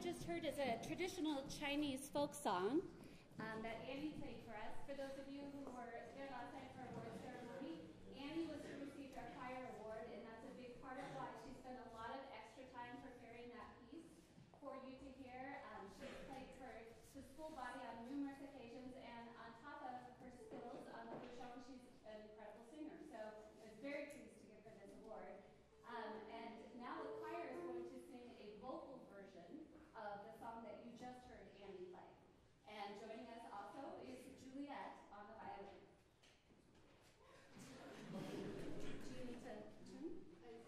just heard is a traditional Chinese folk song that Annie played for us. For those of you who were there last night for our award ceremony, Annie was to receive our choir award, and that's a big part of why she spent a lot of extra time preparing that piece for you to hear. She's played for the school body on numerous occasions, and on top of her skills on the show, she's an incredible singer. So I was very pleased to give her this award. And now the choir is going to sing a vocal version of the song that you just heard Annie play. And joining us also is Juliet on the violin. Do you need to tune? Okay.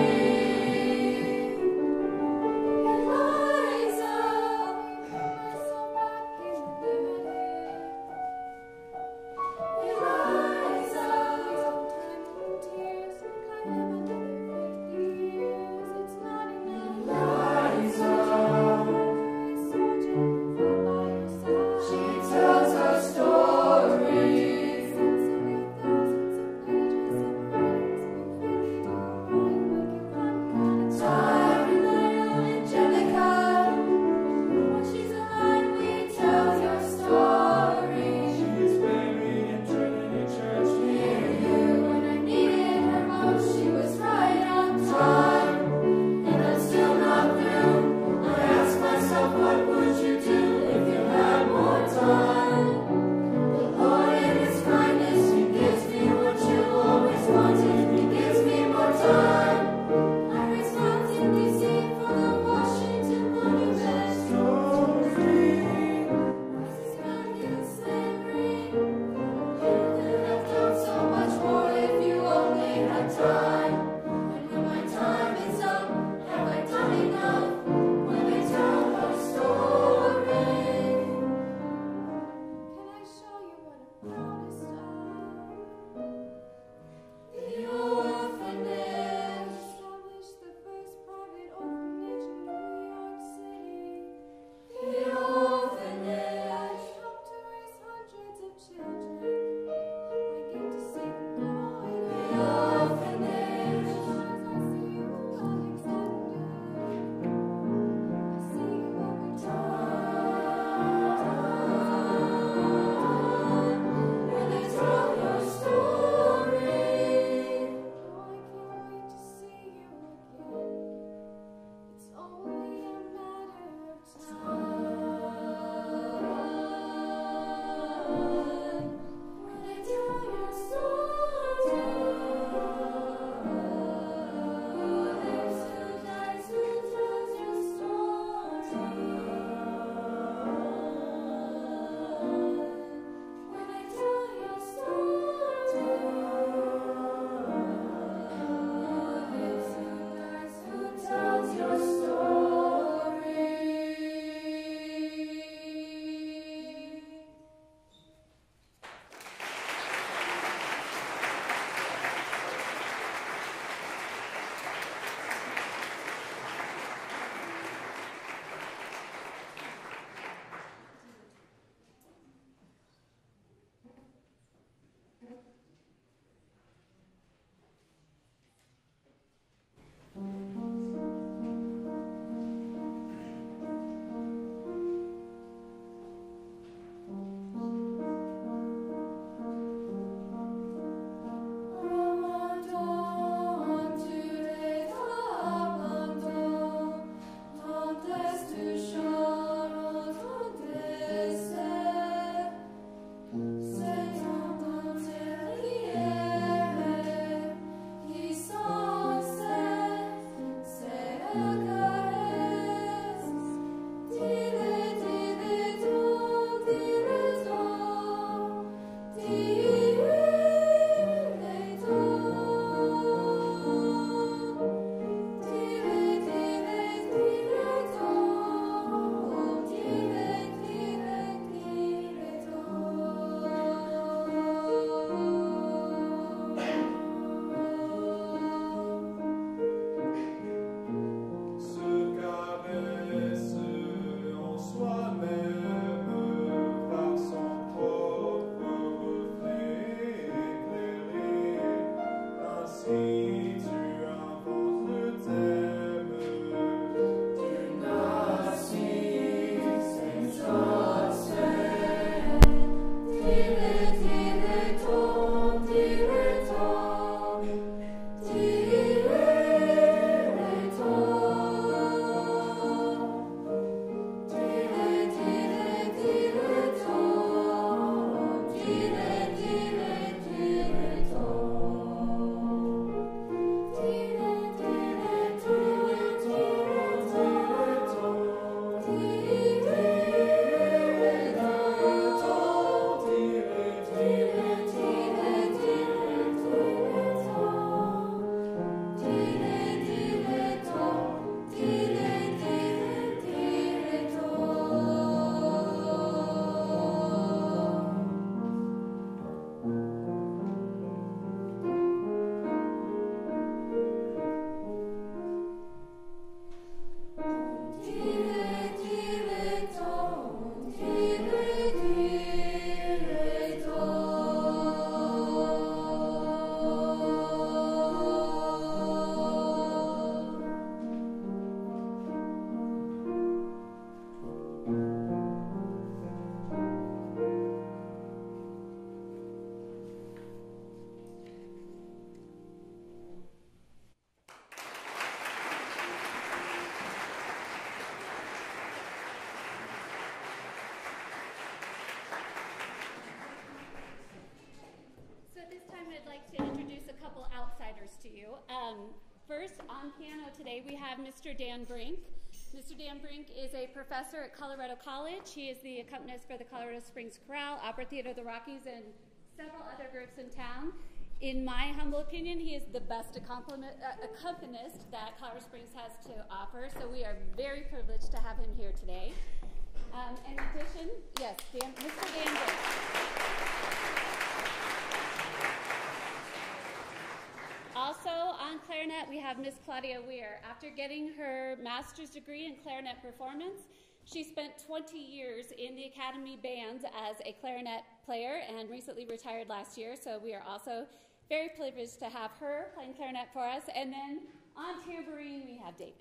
Story. to you. First, on piano today, we have Mr. Dan Brink. Mr. Dan Brink is a professor at Colorado College. He is the accompanist for the Colorado Springs Chorale, Opera Theater of the Rockies, and several other groups in town. In my humble opinion, he is the best accompanist that Colorado Springs has to offer, so we are very privileged to have him here today. In addition, yes, Mr. Dan Brink. Also on clarinet, we have Miss Claudia Weir. After getting her master's degree in clarinet performance, she spent 20 years in the Academy Band as a clarinet player and recently retired last year, so we are also very privileged to have her playing clarinet for us. And then on tambourine, we have David.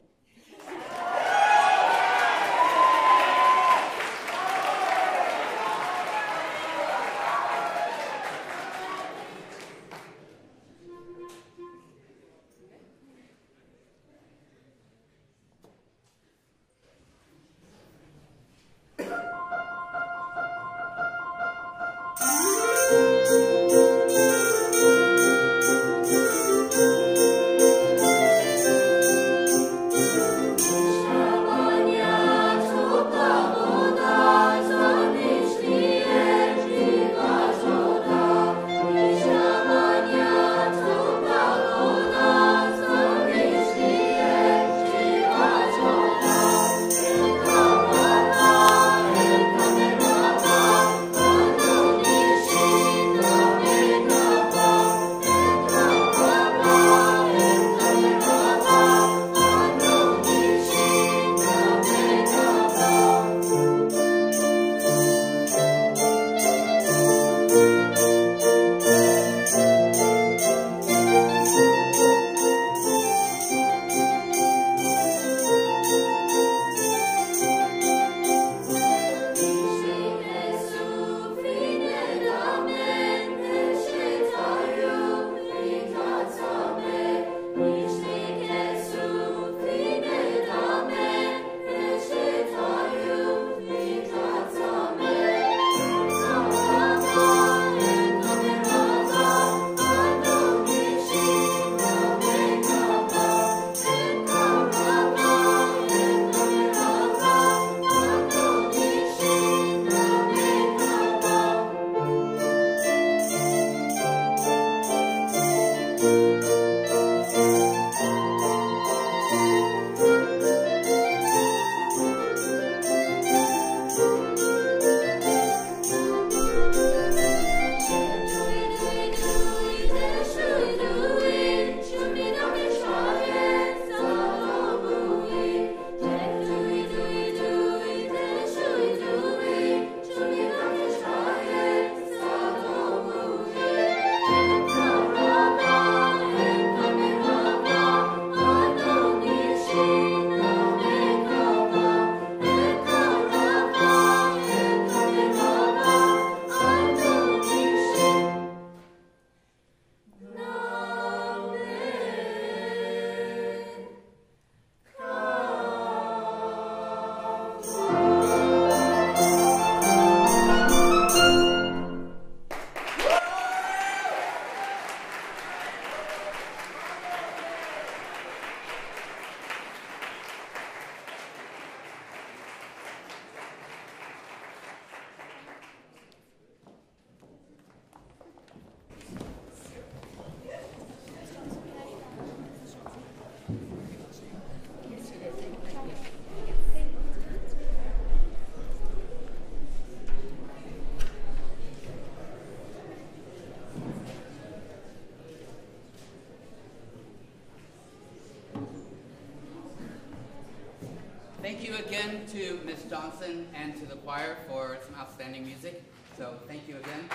Thank you again to Ms. Johnson and to the choir for some outstanding music. So thank you again.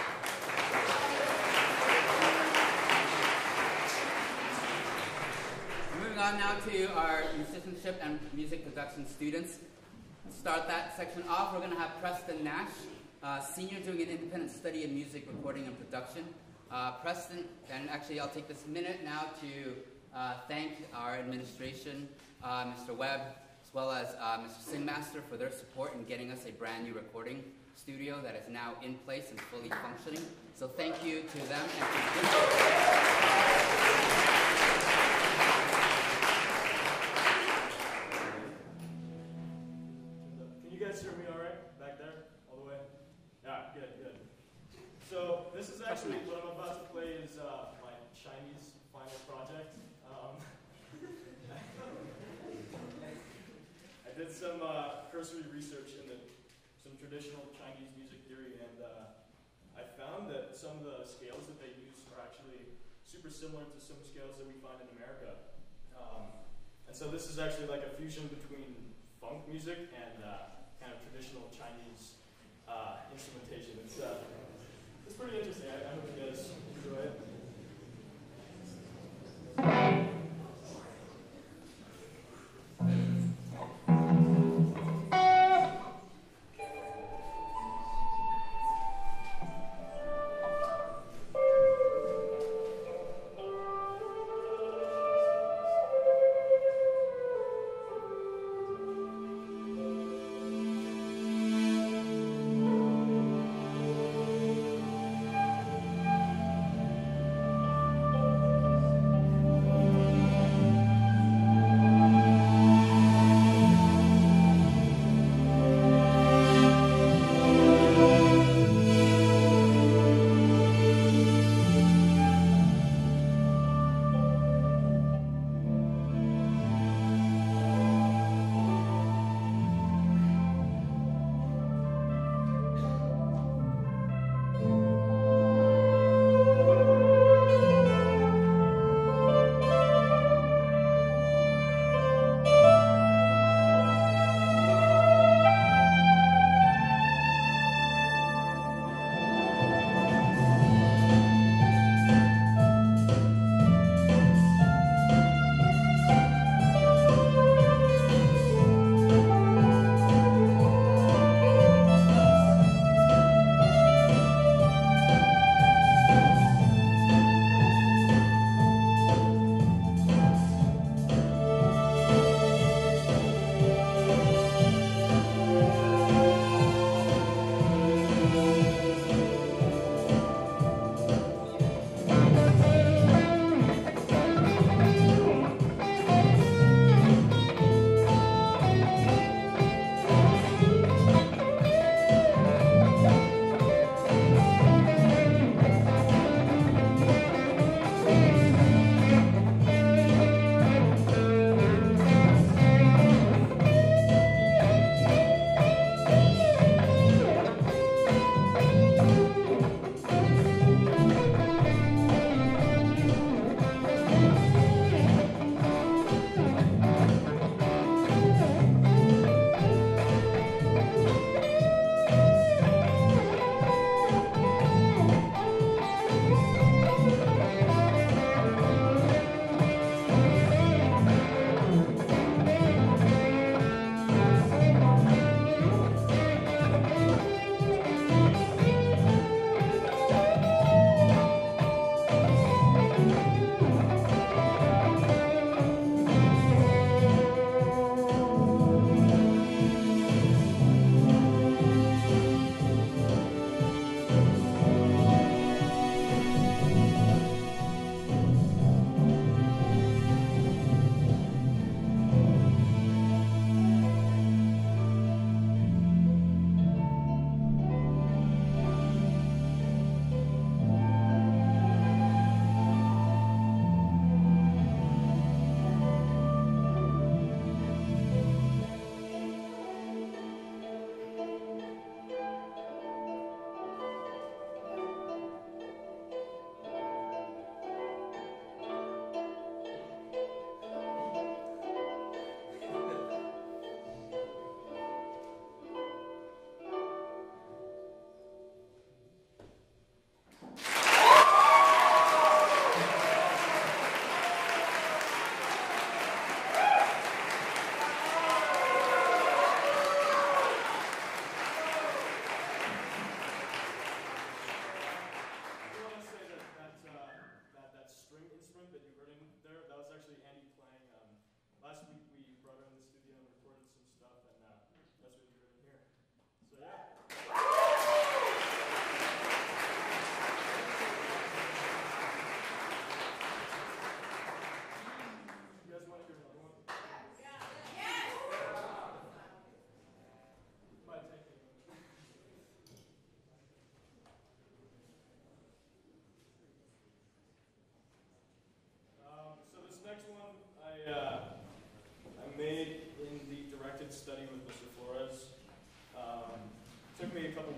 Moving on now to our musicianship and music production students. To start that section off, we're going to have Preston Nash, senior doing an independent study in music recording and production. Preston, and actually I'll take this minute now to thank our administration, Mr. Webb, as well as Mr. Singmaster for their support in getting us a brand new recording studio that is now in place and fully functioning. So thank you to them and to question actually, there. what I'm about to play is my Chinese final project. I did some cursory research into some traditional Chinese music theory, and I found that some of the scales that they use are actually super similar to some scales that we find in America. And so this is actually like a fusion between funk music and kind of traditional Chinese instrumentation. It's pretty interesting. I hope you guys enjoy it.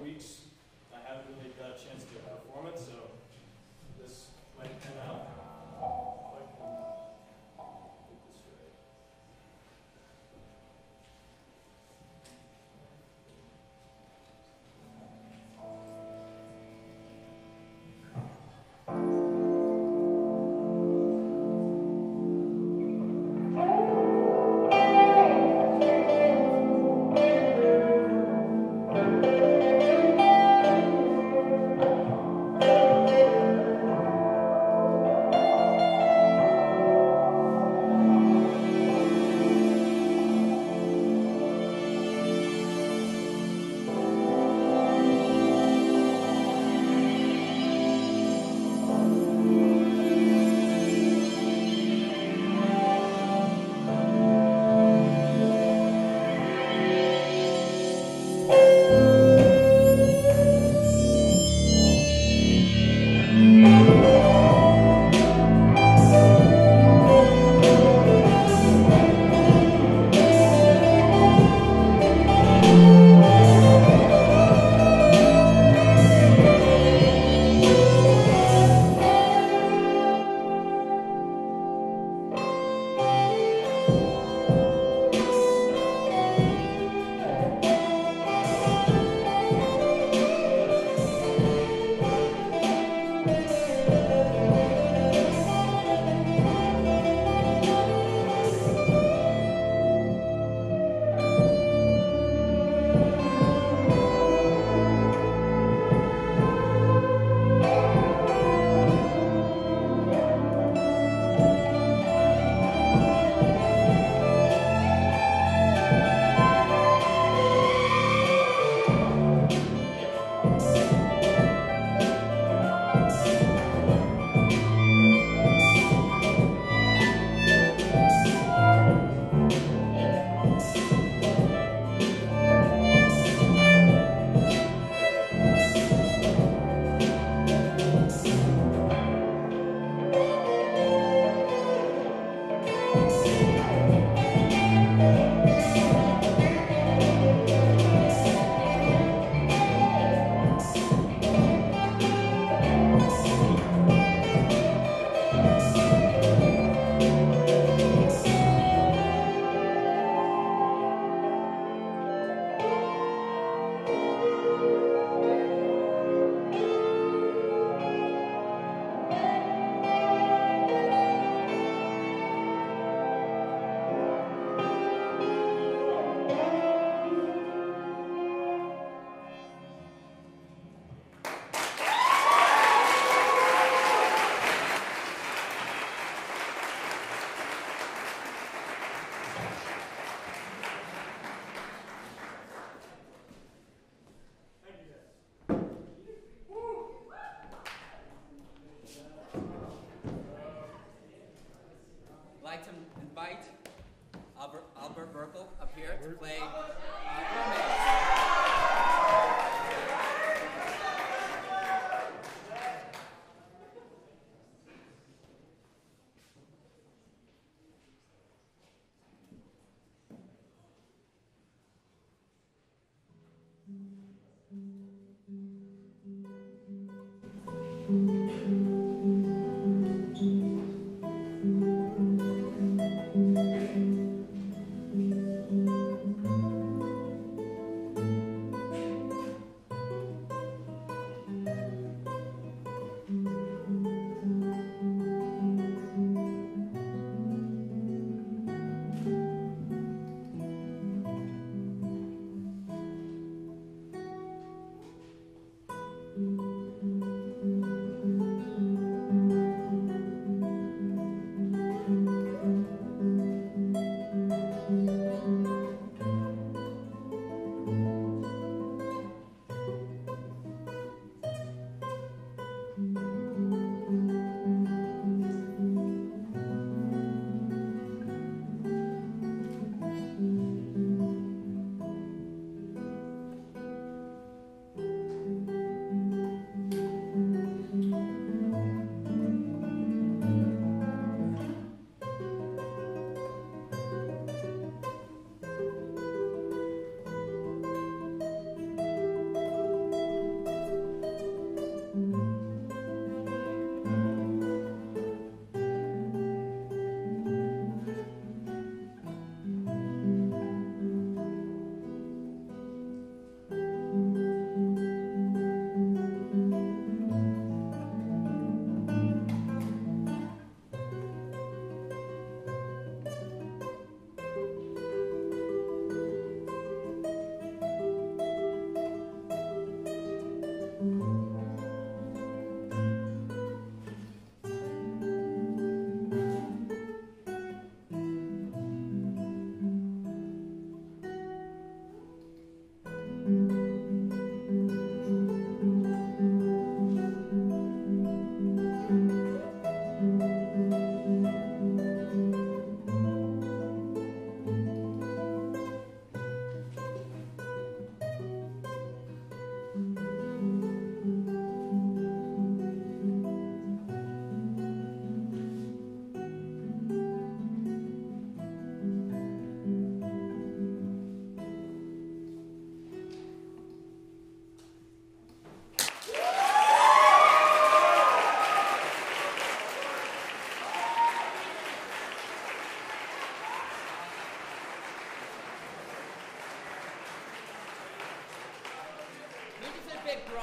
weeks, I haven't really got a chance to perform it, so this might come out. If I can get this right.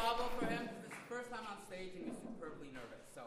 bravo for him because it's his first time on stage and he's superbly nervous. So.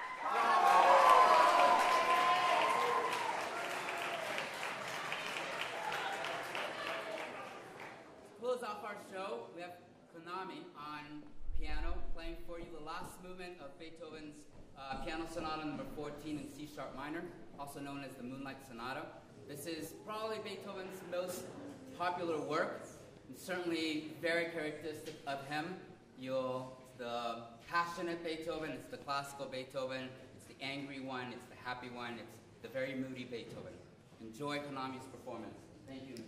To close off our show, we have Konami on piano playing for you the last movement of Beethoven's Piano Sonata number 14 in C sharp minor, also known as the Moonlight Sonata. This is probably Beethoven's most popular work, and certainly very characteristic of him. The passionate Beethoven, it's the classical Beethoven, it's the angry one, it's the happy one, it's the very moody Beethoven. Enjoy Konami's performance. Thank you.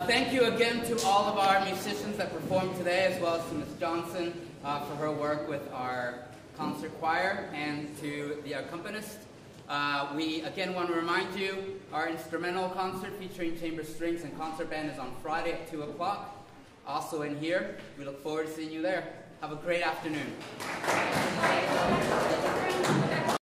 Thank you again to all of our musicians that performed today, as well as to Ms. Johnson for her work with our concert choir, and to the accompanist. We again want to remind you, our instrumental concert featuring chamber strings and concert band is on Friday at 2 o'clock. Also in here. We look forward to seeing you there. Have a great afternoon.